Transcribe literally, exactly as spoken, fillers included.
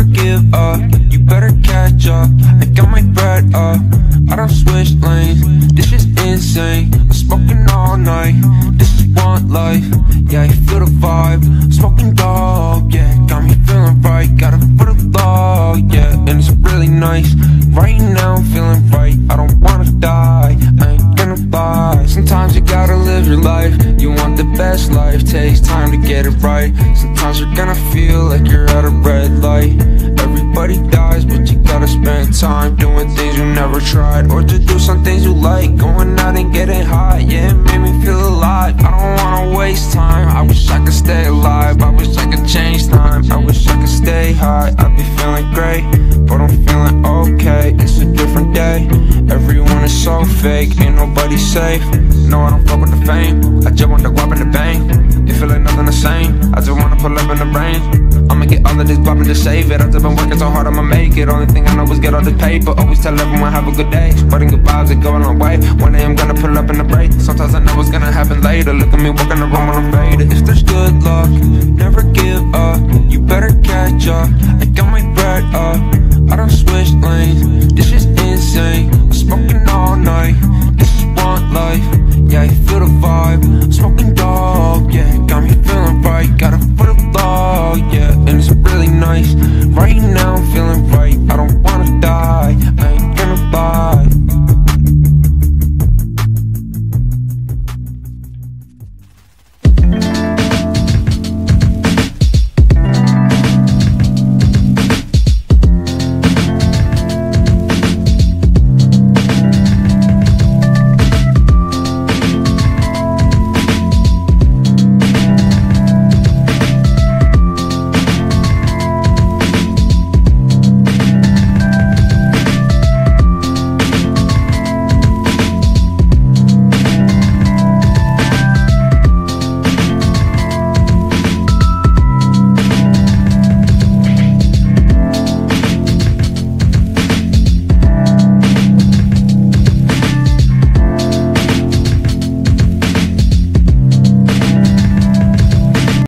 never give up. You better catch up. I got my bread up. I don't switch lanes. This is insane. I'm smoking all night. This is one life. Yeah, you feel the vibe. Smoking dog. Yeah, got me feeling right. Got it for the law. Yeah, and it's really nice. Right now I'm feeling right. I don't wanna die. I ain't gonna lie. Sometimes you gotta live your life. You want the best life. Takes time to get it right. Sometimes you're gonna feel like you're at a red light. Everybody dies, but you gotta spend time doing things you never tried, or to do some things you like. Going out and getting high, yeah, it made me feel alive. I don't wanna waste time. I wish I could stay alive. I wish I could change time. I wish I could stay high. I'd be feeling great, but I'm feeling okay. It's a different day. Everyone is so fake, ain't nobody safe. No, I don't fuck with the fame. I just want the guap and the bang. It feel like nothing the same. I just wanna pull up in the rain. I'ma get all of this poppin' to save it. I've just been working so hard, I'ma make it. Only thing I know is get all this paper. Always tell everyone have a good day. Spreading good vibes, it go a long way. One day I'm gonna pull up in the break. Sometimes I know what's gonna happen later. Look at me walking the room when I'm faded. If there's good luck, never give up. You better catch up. I got my breath